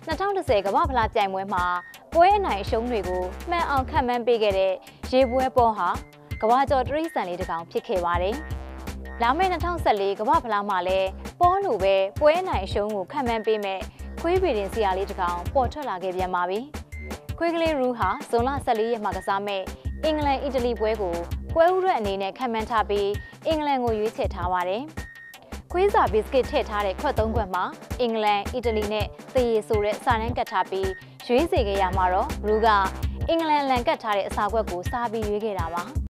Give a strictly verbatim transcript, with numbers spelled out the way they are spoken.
နှစ်ထောင်တစ်ဆယ်ကမ္ဘာဖလားပြိုင်ပွဲမှာပွဲအနိုင်အရှုံးတွေကိုမှန်အောင်ခန့်မှန်းပေးခဲ့တဲ့ရေပွဲပေါ်ဟာကမ္ဘာကျော်တရိษံလေးတစ်ကောင်ဖြစ်ခဲ့ပါတယ်။လာမယ့်နှစ်ထောင်ဆယ်လေးကမ္ဘာဖလားမှာလည်းပေါ်လိုပဲပွဲအနိုင်အရှုံးကိုခန့်မှန်းပေးမဲ့ခွေးပေတင်ဆရာလေးတစ်ကောင်ပေါ်ထွက်လာခဲ့ပြန်ပါပြီ။ခွေးကလေးရူဟာဇွန်လဆယ်လေးရက်မှာကစားမဲ့အင်္ဂလန်အီတလီပွဲကိုပွဲဥရက်အနေနဲ့ခန့်မှန်းထားပြီးအင်္ဂလန်ကိုရွေးချယ်ထားပါတယ်။ခွေးစာဘစ်ကစ်ထည့်ထားတဲ့ခွက်သုံးခွက်မှာအင်္ဂလန်အီတလီနဲ့သရေဆိုတဲ့စာတန်းကတ်ထားပြီးရွေးစေခဲ့ရမှာတော့ရူကအင်္ဂလန်လန်ကတ်ထားတဲ့အစာခွက်ကိုစားပြီးရွေးခဲ့တာပါ။